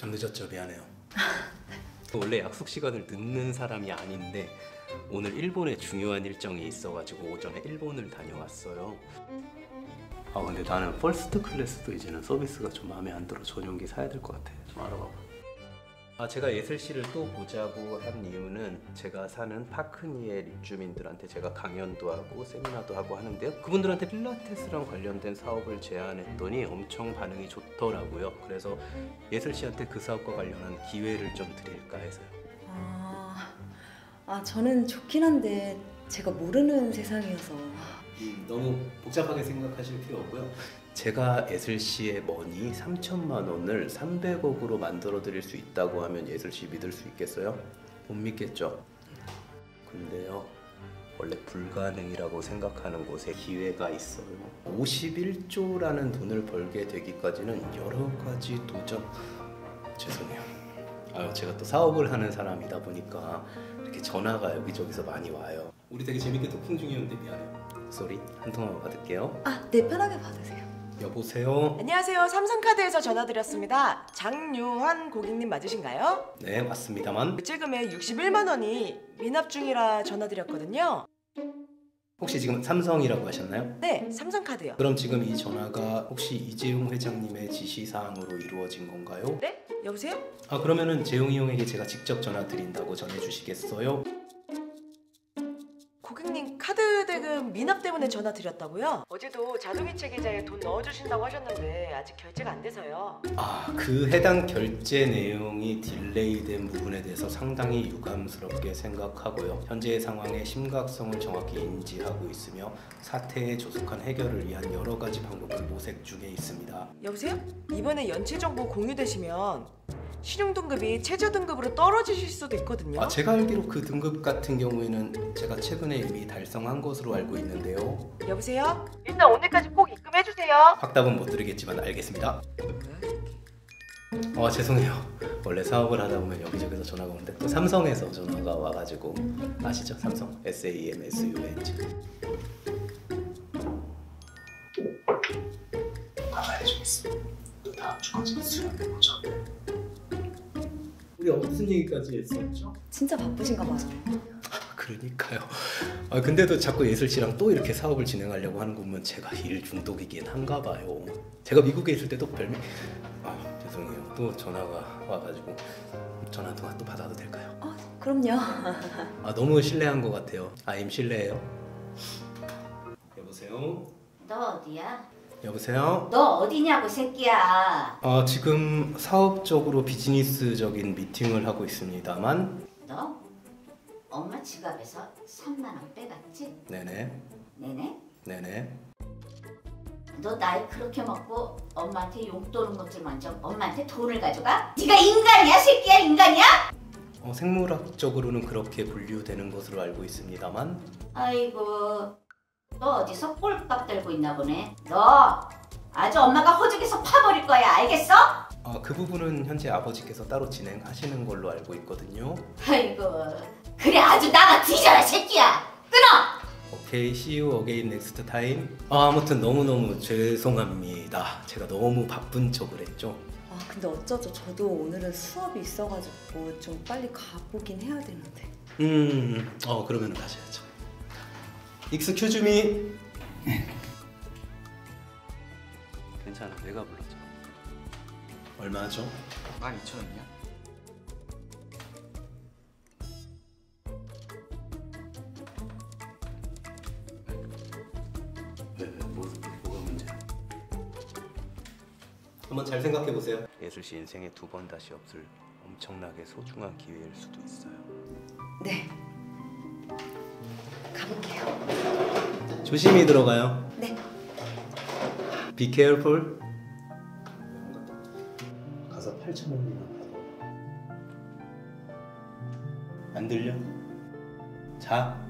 좀 늦었죠. 미안해요. 원래 약속 시간을 늦는 사람이 아닌데 오늘 일본에 중요한 일정이 있어가지고 오전에 일본을 다녀왔어요. 아 근데 나는 퍼스트 클래스도 이제는 서비스가 좀 마음에 안 들어. 전용기 사야 될 것 같아. 좀 알아봐봐. 아 제가 예슬씨를 또 보자고 한 이유는 제가 사는 파크니엘 입주민들한테 제가 강연도 하고 세미나도 하고 하는데요. 그분들한테 필라테스랑 관련된 사업을 제안했더니 엄청 반응이 좋더라고요. 그래서 예슬씨한테 그 사업과 관련한 기회를 좀 드릴까 해서요. 저는 좋긴 한데 제가 모르는 세상이어서. 너무 복잡하게 생각하실 필요 없고요. 제가 예슬씨의 머니 3천만 원을 300억으로 만들어 드릴 수 있다고 하면 예슬씨 믿을 수 있겠어요? 못 믿겠죠? 근데요, 원래 불가능이라고 생각하는 곳에 기회가 있어요. 51조라는 돈을 벌게 되기까지는 여러 가지 도전... 죄송해요. 제가 또 사업을 하는 사람이다 보니까 이렇게 전화가 여기저기서 많이 와요. 우리 되게 재밌게 토킹 중이었는데 미안해요. 쏘리, 한 통화만 받을게요. 네, 편하게 받으세요. 여보세요? 안녕하세요. 삼성카드에서 전화드렸습니다. 장유환 고객님 맞으신가요? 네, 맞습니다만 결제금액 61만 원이 미납 중이라 전화드렸거든요. 혹시 지금 삼성이라고 하셨나요? 네, 삼성카드요. 그럼 지금 이 전화가 혹시 이재용 회장님의 지시사항으로 이루어진 건가요? 네? 여보세요? 그러면은 재용이 형에게 제가 직접 전화 드린다고 전해주시겠어요? 고객님 카드 대금 미납 때문에 전화드렸다고요? 어제도 자동이체 계좌에 돈 넣어주신다고 하셨는데 아직 결제가 안 돼서요. 그 해당 결제 내용이 딜레이된 부분에 대해서 상당히 유감스럽게 생각하고요. 현재의 상황의 심각성을 정확히 인지하고 있으며 사태의 조속한 해결을 위한 여러 가지 방법을 모색 중에 있습니다. 여보세요? 이번에 연체 정보 공유되시면 신용등급이 최저등급으로 떨어지실 수도 있거든요. 제가 알기로 그 등급 같은 경우에는 제가 최근에 이미 달성한 것으로 알고 있는데요. 여보세요? 일단 오늘까지 꼭 입금해주세요. 확답은 못 드리겠지만 알겠습니다. 죄송해요. 원래 사업을 하다 보면 여기저기서 전화가 오는데 또 삼성에서 전화가 와가지고 아시죠? 삼성 SAMSUNG. 나가야 좀 있어. 또 다음 주까지 수련해 보자. 우리 무슨 얘기까지 했었죠? 진짜 바쁘신가 봐요. 그러니까요. 근데도 자꾸 예슬씨랑 또 이렇게 사업을 진행하려고 하는 거 보면 제가 일 중독이긴 한가 봐요. 제가 미국에 있을 때도 별명... 죄송해요. 또 전화가 와가지고 전화 통화 또 받아도 될까요? 그럼요. 너무 실례한 것 같아요. 임 실례해요. 여보세요? 너 어디야? 여보세요? 너 어디냐고 새끼야. 지금 사업적으로 비즈니스적인 미팅을 하고 있습니다만. 너 엄마 지갑에서 3만 원 빼갔지? 네네. 네네? 너 나이 그렇게 먹고 엄마한테 용돈은 못줄 만큼 엄마한테 돈을 가져가? 네가 인간이야 새끼야 인간이야? 생물학적으로는 그렇게 분류되는 것으로 알고 있습니다만. 아이고 너 어디서 꼴값 들고 있나 보네. 너 아주 엄마가 호적에서 파버릴 거야 알겠어? 그 부분은 현재 아버지께서 따로 진행하시는 걸로 알고 있거든요. 아이고 그래 아주 나가 뒤져라 새끼야. 끊어! 오케이, see you again next time. 아무튼 너무너무 죄송합니다. 제가 너무 바쁜 척을 했죠. 근데 어쩌죠? 저도 오늘은 수업이 있어가지고 좀 빨리 가보긴 해야 되는데. 그러면 가셔야죠. Excuse me. 괜찮아, 내가 불렀죠. 얼마죠? 12,000원이요? 뭐가 문제야? 한번 잘 생각해 보세요. 예슬씨 인생에 두 번 다시 없을 엄청나게 소중한 기회일 수도 있어요. 네. 가볼게요. 조심히 들어가요. 네. Be careful. 가서 8,000원이나 받아. 안 들려? 자.